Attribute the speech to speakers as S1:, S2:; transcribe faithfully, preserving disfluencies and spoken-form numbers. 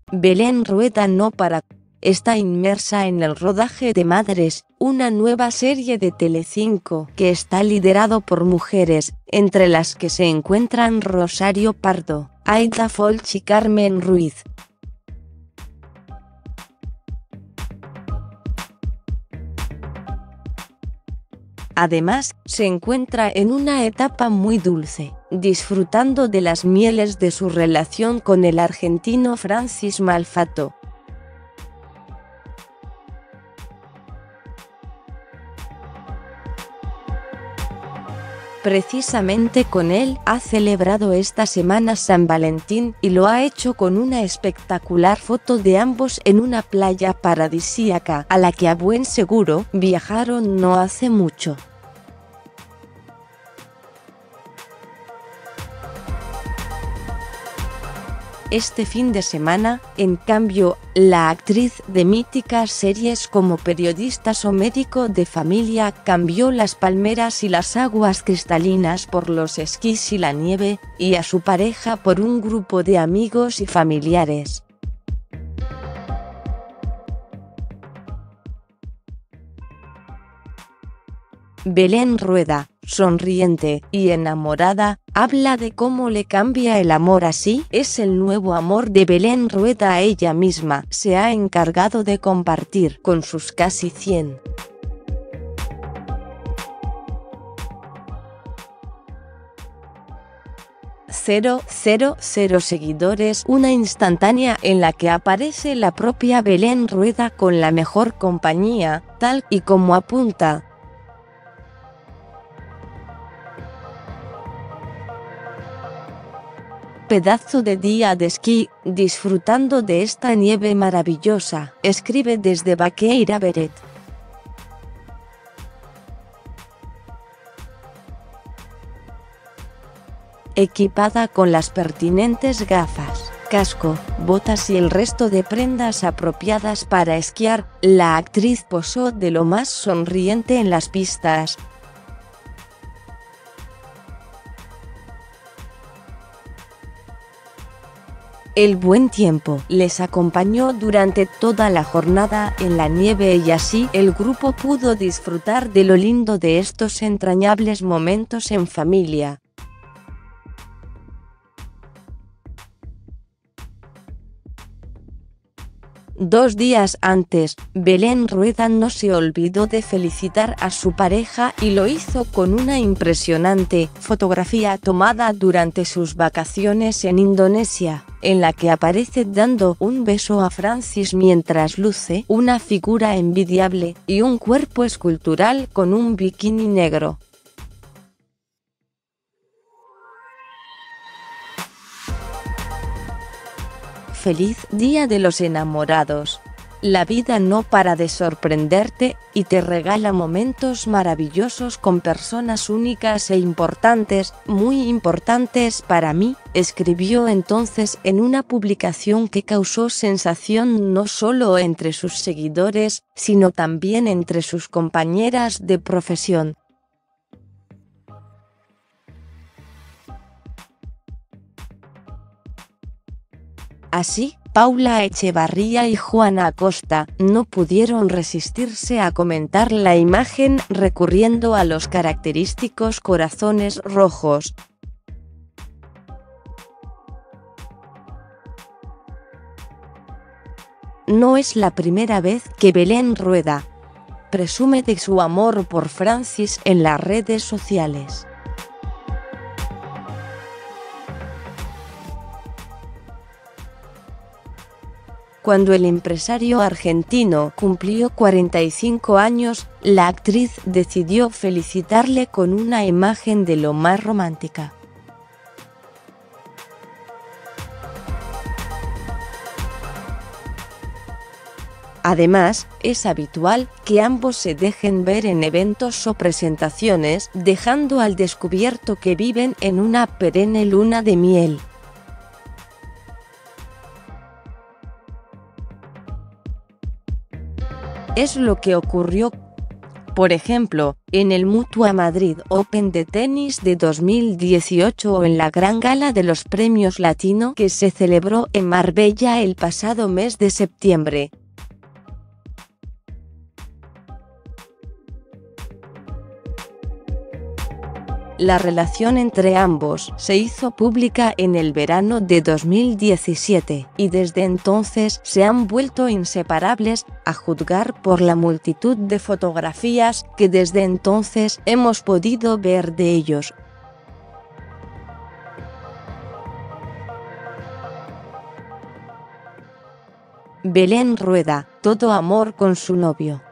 S1: Belén Rueda no para. Está inmersa en el rodaje de Madres, una nueva serie de Telecinco que está liderado por mujeres, entre las que se encuentran Rosario Pardo, Aida Folch y Carmen Ruiz. Además, se encuentra en una etapa muy dulce, disfrutando de las mieles de su relación con el argentino Francis Malfato. Precisamente con él ha celebrado esta semana San Valentín y lo ha hecho con una espectacular foto de ambos en una playa paradisíaca a la que a buen seguro viajaron no hace mucho. Este fin de semana, en cambio, la actriz de míticas series como Periodistas o Médico de Familia cambió las palmeras y las aguas cristalinas por los esquís y la nieve, y a su pareja por un grupo de amigos y familiares. Belén Rueda, sonriente y enamorada, habla de cómo le cambia el amor. Así es el nuevo amor de Belén Rueda. Ella misma se ha encargado de compartir con sus casi cien mil seguidores una instantánea en la que aparece la propia Belén Rueda con la mejor compañía, tal y como apunta. Pedazo de día de esquí, disfrutando de esta nieve maravillosa, escribe desde Baqueira Beret. Equipada con las pertinentes gafas, casco, botas y el resto de prendas apropiadas para esquiar, la actriz posó de lo más sonriente en las pistas. El buen tiempo les acompañó durante toda la jornada en la nieve y así el grupo pudo disfrutar de lo lindo de estos entrañables momentos en familia. Dos días antes, Belén Rueda no se olvidó de felicitar a su pareja y lo hizo con una impresionante fotografía tomada durante sus vacaciones en Indonesia, en la que aparece dando un beso a Francis mientras luce una figura envidiable y un cuerpo escultural con un bikini negro. Feliz Día de los Enamorados. La vida no para de sorprenderte, y te regala momentos maravillosos con personas únicas e importantes, muy importantes para mí, escribió entonces en una publicación que causó sensación no solo entre sus seguidores, sino también entre sus compañeras de profesión. Así, Paula Echevarría y Juana Acosta no pudieron resistirse a comentar la imagen recurriendo a los característicos corazones rojos. No es la primera vez que Belén Rueda presume de su amor por Francis en las redes sociales. Cuando el empresario argentino cumplió cuarenta y cinco años, la actriz decidió felicitarle con una imagen de lo más romántica. Además, es habitual que ambos se dejen ver en eventos o presentaciones, dejando al descubierto que viven en una perenne luna de miel. Es lo que ocurrió Por ejemplo, en el Mutua Madrid Open de tenis de dos mil dieciocho o en la gran gala de los premios Latino que se celebró en Marbella el pasado mes de septiembre. La relación entre ambos se hizo pública en el verano de dos mil diecisiete, y desde entonces se han vuelto inseparables, a juzgar por la multitud de fotografías que desde entonces hemos podido ver de ellos. Belén Rueda, todo amor con su novio.